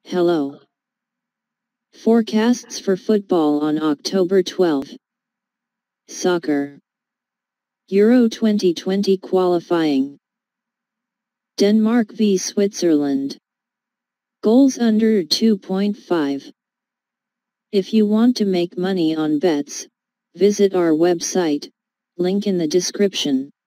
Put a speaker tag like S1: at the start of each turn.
S1: Hello. Forecasts for football on October 12. Soccer. Euro 2020 qualifying. Denmark v Switzerland. Goals under 2.5. If you want to make money on bets, visit our website, link in the description.